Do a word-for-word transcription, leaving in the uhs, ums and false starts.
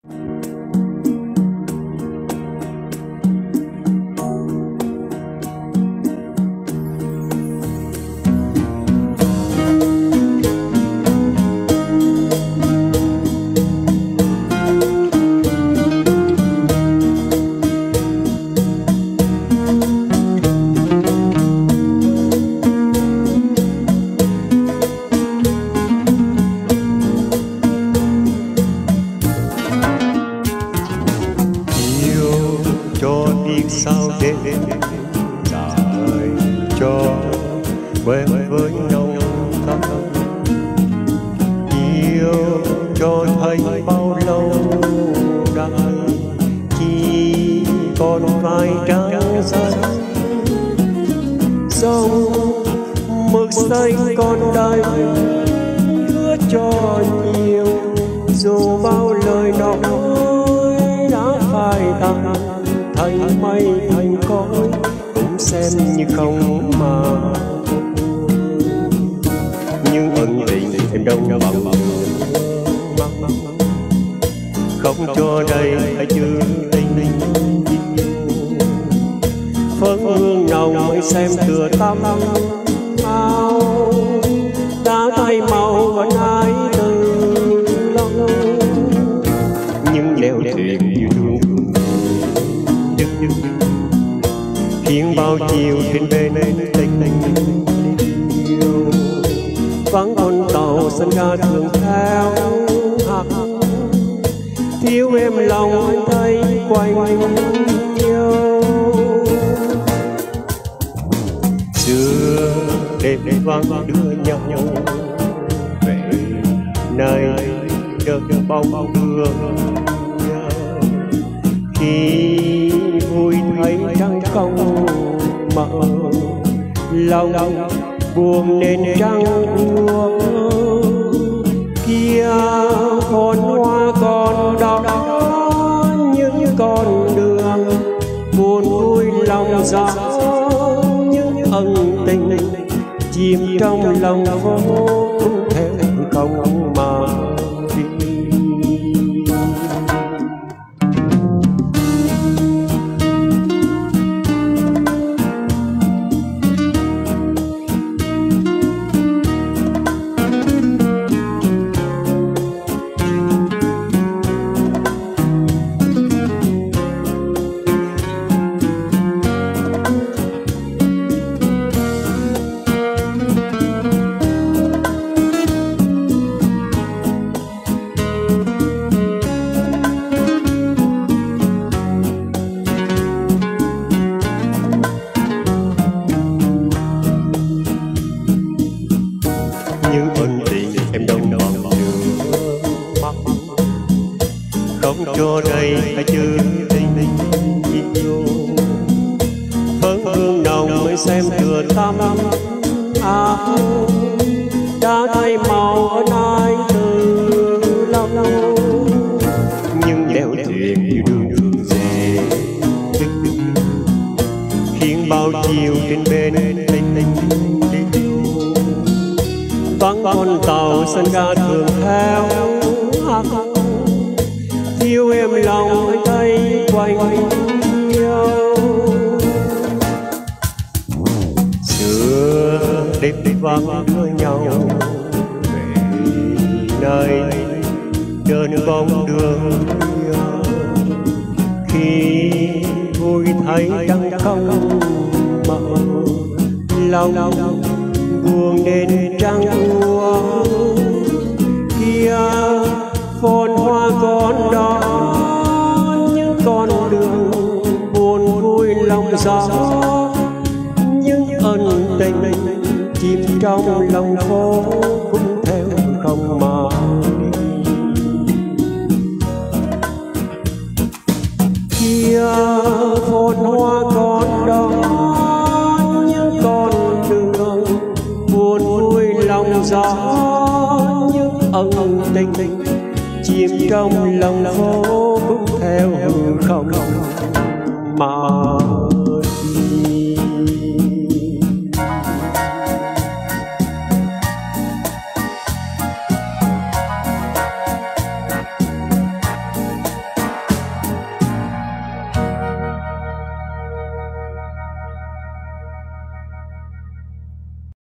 Sao để dài cho quen với nhau thắm, yêu cho thấy bao lâu đây chỉ còn vài trăng xanh, sông mực xanh còn đây hứa cho nhiều, dù bao lời nói đã phai tàn thành mây thành khói, cũng xem như không mà. Nhưng ân tình em đâu bằng không cho đây hãy chưa tình phấn hương nồng mới xem tựa tâm áo đã thay màu vẫn ai từ lâu. Nhưng nẻo thuyền yêu thương khiến bao chiều trên bên tình yêu vắng con tàu sân ga thường theo hạt, thiếu em lòng anh thấy quanh yêu. Xưa đêm vắng đưa nhau về nơi chợt bóng đường, khi vui thấy trăng không mờ, lòng buồn nên trăng buông. Kia con hoa còn đó những con đường buồn vui lòng gió, những ân tình chìm trong lòng phố cũng theo không mà đi. Những ân tình em đâu còn nước mắt, không cho đây hãy chưa tình yêu phấn hương nồng mới xem tựa tâm áo đã thay màu ở ai từ lâu. Nhưng nẻo thuyền yêu đương đường về khiến bao chiều trên bên tình vắng con tàu sân ga thường theo hát, thiếu em lòng anh thấy quanh yêu. Xưa đêm vắng đưa nhau về nơi đơn bóng đường, khi vui thấy trăng không mờ, lòng buông nên trăng buông. Kia phồn hoa còn đó những con đường buồn vui lòng gió, những ân tình chìm trong lòng phố cũng theo không mà đi. Kia phồn hoa còn đó những con đường buồn vui lòng gió, những ân tình chìm trong lòng phố cũng theo không mà